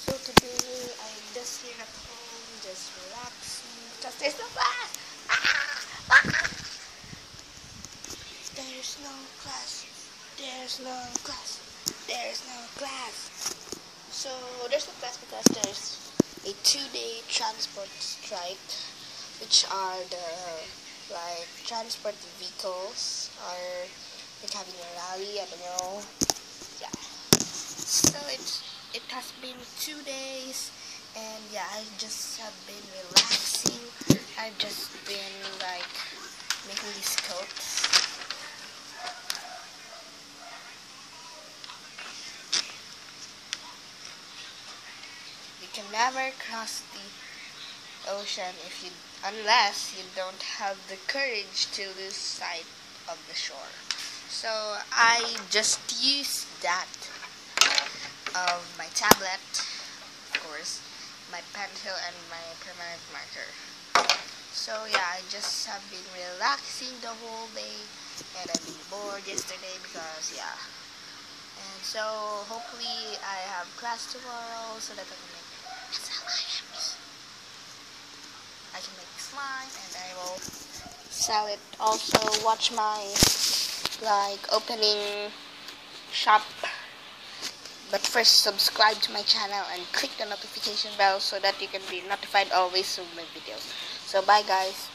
So today I'm just here at home, just relaxing because there's no class. There's no class. There's no class. There's no class. So there's no class because there's a 2-day transport strike, which are the transport vehicles are having a rally. I don't know. Yeah. So it has been 2 days, and yeah, I just have been relaxing. I've just been making these coats. You can never cross the ocean unless you don't have the courage to lose sight of the shore. So I just used that of my tablet, of course, my pencil and my permanent marker. So yeah, I just have been relaxing the whole day, and I've been bored yesterday because yeah. And so hopefully I have class tomorrow so that I can make slimes. I can make slime and I will sell it. Also watch my opening shop. But first, subscribe to my channel and click the notification bell so that you can be notified always of my videos. So bye guys.